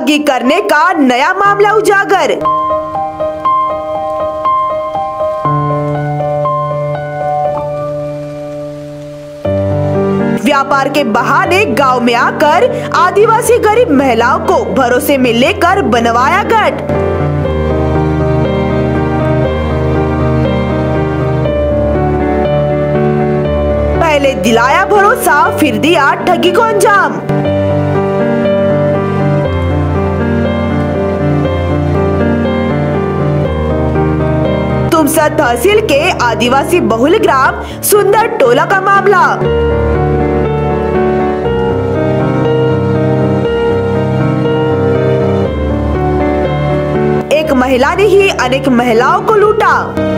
ठगी करने का नया मामला उजागर। व्यापार के बहाने गांव में आकर आदिवासी गरीब महिलाओं को भरोसे में लेकर बनवाया गठ। पहले दिलाया भरोसा, फिर दिया ठगी को अंजाम। तुमसा तहसील के आदिवासी बहुल ग्राम सुंदर टोला का मामला। एक महिला ने ही अनेक महिलाओं को लूटा।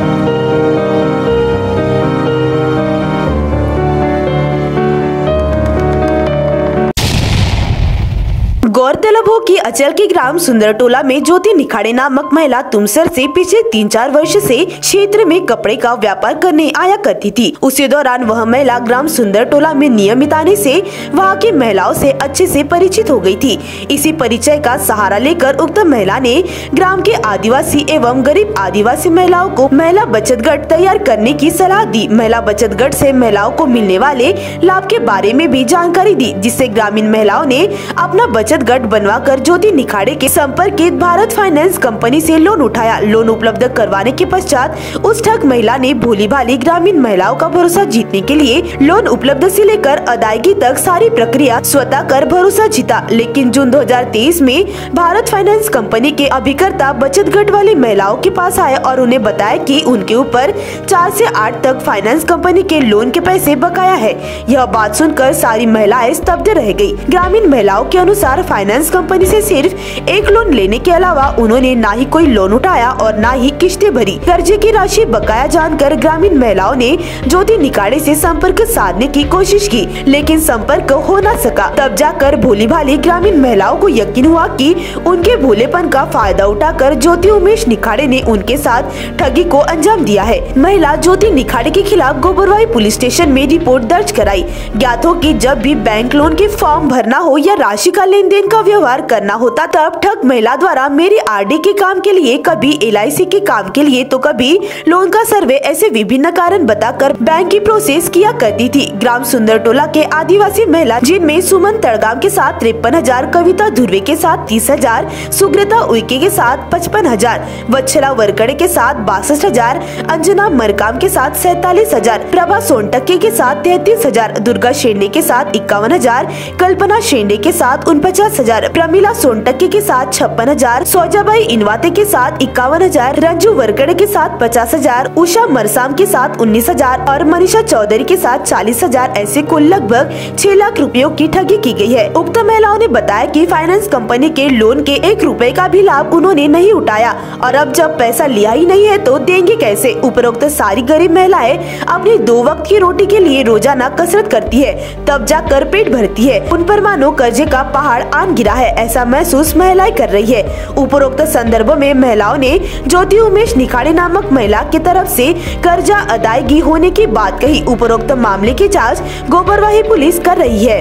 गौरतलब हो कि अचल के ग्राम सुंदरटोला में ज्योति निखाड़े नामक महिला तुमसर से पिछले 3-4 वर्ष से क्षेत्र में कपड़े का व्यापार करने आया करती थी। उसी दौरान वह महिला ग्राम सुंदरटोला में नियमित आने से वहां की महिलाओं से अच्छे से परिचित हो गई थी। इसी परिचय का सहारा लेकर उक्त महिला ने ग्राम के आदिवासी एवं गरीब आदिवासी महिलाओं को महिला बचत गठ तैयार करने की सलाह दी। महिला बचत गठ से महिलाओं को मिलने वाले लाभ के बारे में भी जानकारी दी, जिससे ग्रामीण महिलाओं ने अपना बचत गठ बनवाकर ज्योति निखाड़े के संपर्कित भारत फाइनेंस कंपनी से लोन उठाया। लोन उपलब्ध करवाने के पश्चात उस ठग महिला ने भोली भाली ग्रामीण महिलाओं का भरोसा जीतने के लिए लोन उपलब्ध से लेकर अदायगी तक सारी प्रक्रिया स्वतः कर भरोसा जीता। लेकिन जून 2023 में भारत फाइनेंस कंपनी के अभिकर्ता बचत गठ वाली महिलाओं के पास आए और उन्हें बताया कि उनके ऊपर 4 से 8 तक फाइनेंस कंपनी के लोन के पैसे बकाया है। यह बात सुनकर सारी महिलाएं स्तब्ध रह गयी। ग्रामीण महिलाओं के अनुसार फाइनेंस कंपनी से सिर्फ एक लोन लेने के अलावा उन्होंने ना ही कोई लोन उठाया और ना ही किश्तें भरी। कर्जे की राशि बकाया जानकर ग्रामीण महिलाओं ने ज्योति निखाड़े से संपर्क साधने की कोशिश की, लेकिन संपर्क हो न सका। तब जाकर भोली भाली ग्रामीण महिलाओं को यकीन हुआ कि उनके भोलेपन का फायदा उठाकर ज्योति उमेश निखाड़े ने उनके साथ ठगी को अंजाम दिया है। महिला ज्योति निखाड़े के खिलाफ गोबरवाही पुलिस स्टेशन में रिपोर्ट दर्ज कराई। ज्ञात हो कि जब भी बैंक लोन के फॉर्म भरना हो या राशि का लेन देन का व्यवहार करना होता, तब ठग महिला द्वारा मेरी आरडी के काम के लिए, कभी LIC के काम के लिए, तो कभी लोन का सर्वे, ऐसे विभिन्न कारण बताकर बैंक की प्रोसेस किया करती थी। ग्राम सुंदरटोला के आदिवासी महिला, जिनमें सुमन तड़गाम के साथ 53,000, कविता धुर्वे के साथ 30,000, सुग्रता उइके के साथ 55,000, वत्सला वरकड़े के साथ 62,000, अंजना मरकाम के साथ 47,000, प्रभा सोनटक्के के साथ 33,000, दुर्गा शेंडे के साथ 51,000, कल्पना शेंडे के साथ 49,000, प्रमिला सोनटक्के के साथ 56,000, सौजाबाई इनवाते के साथ 51,000, रंजू वरकड़े के साथ 50,000, उषा मरसाम के साथ 19,000 और मनीषा चौधरी के साथ 40,000, ऐसे कुल लगभग 6 लाख रुपयों की ठगी की गई है। उक्त महिलाओं ने बताया कि फाइनेंस कंपनी के लोन के 1 रुपए का भी लाभ उन्होंने नहीं उठाया और अब जब पैसा लिया ही नहीं है तो देंगे कैसे। उपरोक्त सारी गरीब महिलाएं अपनी 2 वक्त की रोटी के लिए रोजाना कसरत करती है, तब जाकर पेट भरती है। उन पर मानो कर्जे का पहाड़ आन गिरा है, ऐसा महसूस महिलाएं कर रही है। उपरोक्त संदर्भ में महिलाओं ने ज्योति उमेश निखाड़े नामक महिला की तरफ से कर्जा अदायगी होने की बात कही। उपरोक्त मामले की जांच गोबरवाही पुलिस कर रही है।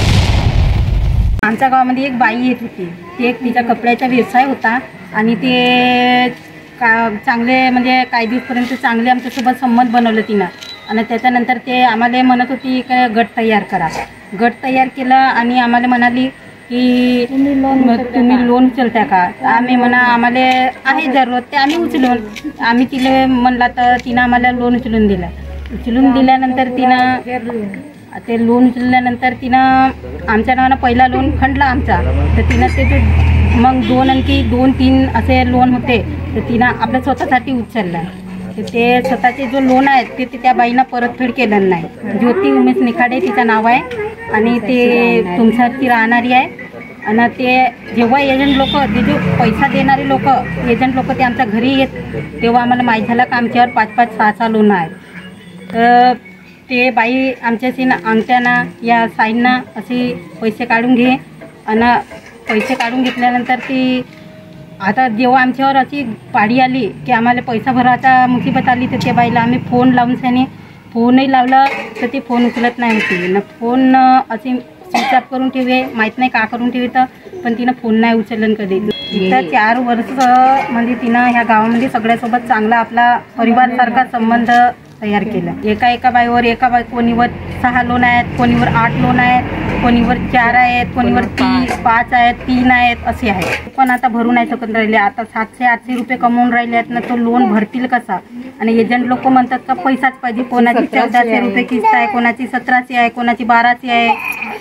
आमच्या गावामध्ये एक बाई येत होती, ती एक तिचा कपड्याचा व्यवसाय होता आणि ते चांगले म्हणजे काही दिवसपर्यंत चांगले आमच्यासोबत संबंध बनवलं तिनं आणि त्याच्यानंतर ते आम्हाला म्हणत होती की गट तयार करा। गट तयार केलं आणि आम्हाला म्हणाली की तुम्ही लोन उचलता का। आम्ही म्हणा आम्हाला आहे जरूरत, ते आम्ही उचलून आम्ही तिला म्हणला तर तिनं आम्हाला लोन उचलून दिलं। उचलून दिल्यानंतर तिनं ते लोन उचलल्यानंतर तिनं आमच्या नावानं पहिला लोन खंडला आमचा, तर तिनं ते जो मग 2 आणखी 2-3 असे लोन होते तर तिनं आपल्या स्वतःसाठी उचललं। तर ते स्वतःचे जो लोन आहेत ते त्या बाईनं परतफेड केलेलं नाही। ज्योती उमेश निखाडे तिचं नाव आहे आणि ते तुमच्यावरती राहणारी आहे। आणि ते जेव्हा एजंट लोक, ते जो पैसा देणारे लोक, एजंट लोक ते आमच्या घरी येत तेव्हा आम्हाला माहीत झालं की आमच्यावर 5-5, 6-6 लोन आहेत। तर ते बाई आमच्याशी अंगठ्याना या साईंना अशी पैसे काढून घे आणि पैसे काढून घेतल्यानंतर ती आता जेव्हा आमच्यावर अशी पाडी आली की आम्हाला पैसा भरायचा मुसीबत आली तर त्या बाईला आम्ही फोन लावून त्याने फोनही लावला तर ती फोन उचलत नाही होती न। फोन अशी स्विच ऑफ करून ठेवे, माहीत नाही का करून ठेवे, तर पण तिनं फोन नाही उचललं कधी. इथं 4 वर्ष म्हणजे तिनं ह्या गावामध्ये सगळ्यासोबत चांगला आपला परिवारसारखा संबंध तयार केला. एका बाईवर कोणीवर 6 लोन आहेत, कोणीवर 8 लोन आहेत, कोणीवर 4 आहेत, कोणीवर 5 आहेत, 3 आहेत, असे आहेत. पण आता भरू नाही शकत राहिले. आता 700-800 रुपये कमवून राहिले आहेत ना, तो लोन भरतील कसा? आणि एजंट लोक म्हणतात का पैसाच पाहिजे. कोणाची 1400 रुपये किस्त आहे, कोणाची 1700 आहे, कोणाची 1200 आहे,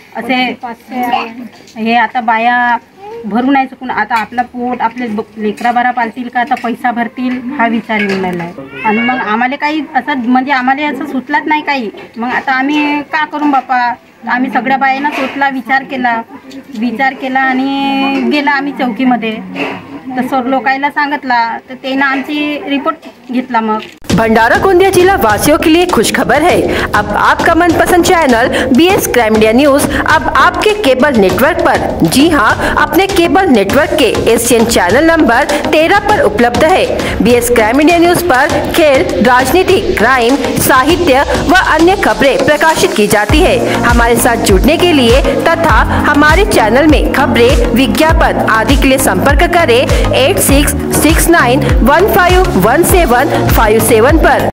असे हे आता बाया भरू नाही शकून. आता आपला पोट आपले लेकरा बारा पालतील का आता पैसा भरतील हा विचार येऊन राहिला आहे. आणि मग आम्हाला काही असं म्हणजे आम्हाला असं सुचलाच नाही काही. मग आता आम्ही का करू बापा? आम्ही सगळ्या बायांना सोचला, विचार केला आणि गेला आम्ही चौकीमध्ये. तर सर लोकायला सांगितला, तर त्यानं आमची रिपोर्ट घेतला. मग भंडारा गोंदिया जिला वासियों के लिए खुशखबर है। अब आपका मनपसंद channel BS crime India news अब आपके केबल नेटवर्क पर, जी हां, अपने केबल नेटवर्क के एशियन चैनल नंबर 13 पर उपलब्ध है। BS क्राइम इंडिया न्यूज पर खेल, राजनीति, क्राइम, साहित्य व अन्य खबरें प्रकाशित की जाती है। हमारे साथ जुड़ने के लिए तथा हमारे चैनल में खबरें, विज्ञापन आदि के लिए संपर्क करें 8669151757 पर।